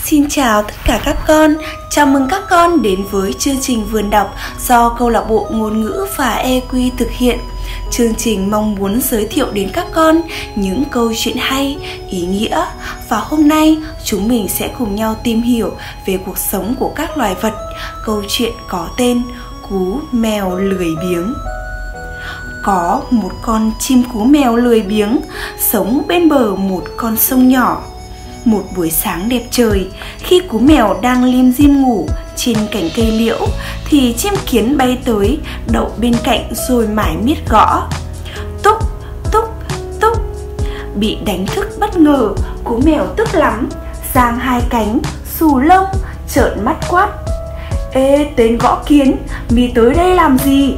Xin chào tất cả các con, chào mừng các con đến với chương trình vườn đọc do Câu lạc bộ Ngôn ngữ và EQ thực hiện. Chương trình mong muốn giới thiệu đến các con những câu chuyện hay, ý nghĩa. Và hôm nay chúng mình sẽ cùng nhau tìm hiểu về cuộc sống của các loài vật. Câu chuyện có tên Cú mèo lười biếng. Có một con chim cú mèo lười biếng sống bên bờ một con sông nhỏ. Một buổi sáng đẹp trời, khi cú mèo đang lim dim ngủ trên cành cây liễu thì chim kiến bay tới đậu bên cạnh rồi mải miết gõ. Túc, túc, túc. Bị đánh thức bất ngờ, cú mèo tức lắm, giang hai cánh, xù lông, trợn mắt quát: Ê tên gõ kiến, mi tới đây làm gì?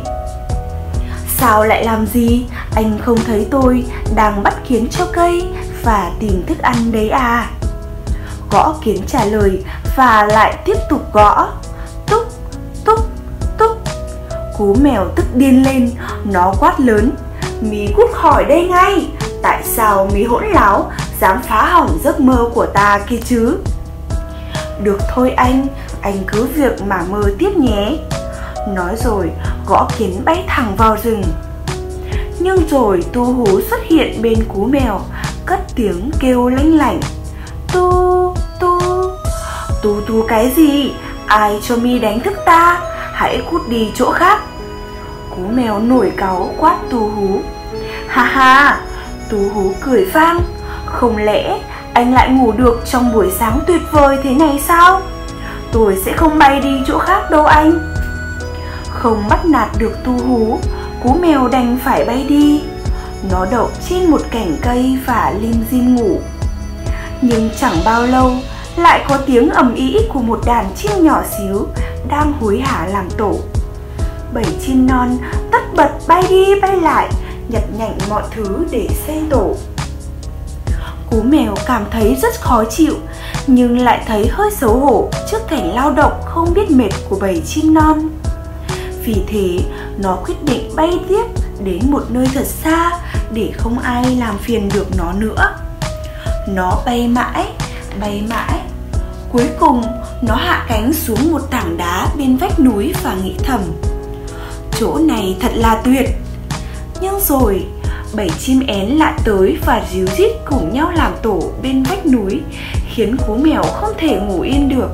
Sao lại làm gì? Anh không thấy tôi đang bắt kiến cho cây và tìm thức ăn đấy à? Gõ kiến trả lời và lại tiếp tục gõ. Túc, túc, túc. Cú mèo tức điên lên, nó quát lớn: Mi cút khỏi đây ngay! Tại sao mi hỗn láo, dám phá hỏng giấc mơ của ta kia chứ? Được thôi anh cứ việc mà mơ tiếp nhé. Nói rồi gõ kiến bay thẳng vào rừng. Nhưng rồi tu hú xuất hiện bên cú mèo, cất tiếng kêu lanh lảnh: Tu, tu. Tu tu cái gì? Ai cho mi đánh thức ta? Hãy cút đi chỗ khác. Cú mèo nổi cáu quát tu hú. Ha ha, tu hú cười vang. Không lẽ anh lại ngủ được trong buổi sáng tuyệt vời thế này sao? Tôi sẽ không bay đi chỗ khác đâu anh. Không bắt nạt được tu hú, cú mèo đành phải bay đi. Nó đậu trên một cành cây và lim dim ngủ. Nhưng chẳng bao lâu lại có tiếng ầm ĩ của một đàn chim nhỏ xíu đang hối hả làm tổ. 7 chim non tất bật bay đi bay lại, nhặt nhạnh mọi thứ để xây tổ. Cú mèo cảm thấy rất khó chịu, nhưng lại thấy hơi xấu hổ trước cảnh lao động không biết mệt của 7 chim non. Vì thế nó quyết định bay tiếp đến một nơi thật xa để không ai làm phiền được nó nữa. Nó bay mãi, bay mãi. Cuối cùng nó hạ cánh xuống một tảng đá bên vách núi và nghĩ thầm: Chỗ này thật là tuyệt. Nhưng rồi 7 chim én lại tới và ríu rít cùng nhau làm tổ bên vách núi, khiến cú mèo không thể ngủ yên được.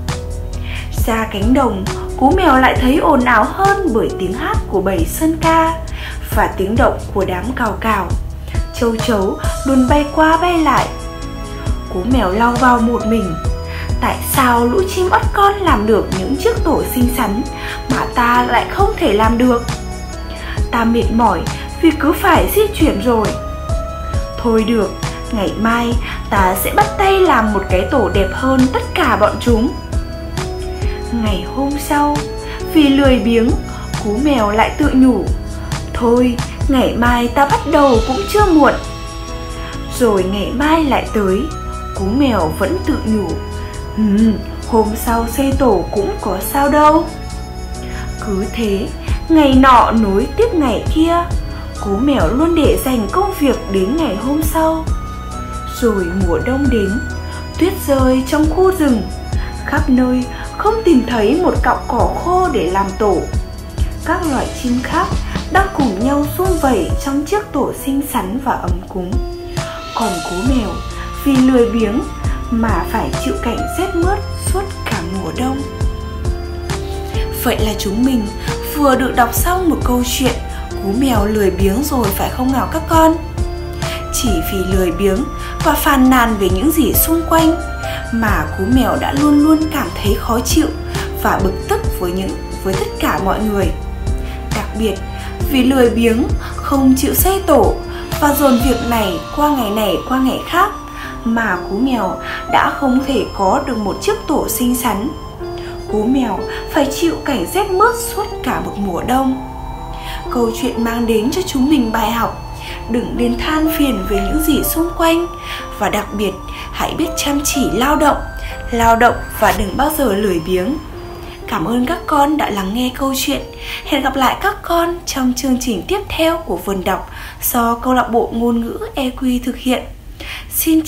Ra cánh đồng, cú mèo lại thấy ồn ào hơn bởi tiếng hát của bầy sơn ca và tiếng động của đám cào cào. Châu chấu luôn bay qua bay lại. Cú mèo lau vào một mình: Tại sao lũ chim oắt con làm được những chiếc tổ xinh xắn mà ta lại không thể làm được? Ta mệt mỏi vì cứ phải di chuyển rồi. Thôi được, ngày mai ta sẽ bắt tay làm một cái tổ đẹp hơn tất cả bọn chúng. Ngày hôm sau, vì lười biếng, cú mèo lại tự nhủ: Thôi, ngày mai ta bắt đầu cũng chưa muộn. Rồi ngày mai lại tới, cú mèo vẫn tự nhủ: Hôm sau xây tổ cũng có sao đâu. Cứ thế, ngày nọ nối tiếp ngày kia, cú mèo luôn để dành công việc đến ngày hôm sau. Rồi mùa đông đến, tuyết rơi trong khu rừng, khắp nơi không tìm thấy một cọng cỏ khô để làm tổ. Các loài chim khác đang cùng nhau sum vầy trong chiếc tổ xinh xắn và ấm cúng. Còn cú mèo vì lười biếng mà phải chịu cảnh rét mướt suốt cả mùa đông. Vậy là chúng mình vừa được đọc xong một câu chuyện Cú mèo lười biếng rồi phải không nào các con? Chỉ vì lười biếng và phàn nàn về những gì xung quanh mà cú mèo đã luôn luôn cảm thấy khó chịu và bực tức với tất cả mọi người. Đặc biệt vì lười biếng không chịu xây tổ và dồn việc này qua ngày khác, mà cú mèo đã không thể có được một chiếc tổ xinh xắn. Cú mèo phải chịu cảnh rét mướt suốt cả một mùa đông. Câu chuyện mang đến cho chúng mình bài học: đừng nên than phiền về những gì xung quanh, và đặc biệt hãy biết chăm chỉ lao động và đừng bao giờ lười biếng. Cảm ơn các con đã lắng nghe câu chuyện. Hẹn gặp lại các con trong chương trình tiếp theo của vườn đọc do Câu lạc bộ Ngôn ngữ EQ thực hiện. Xin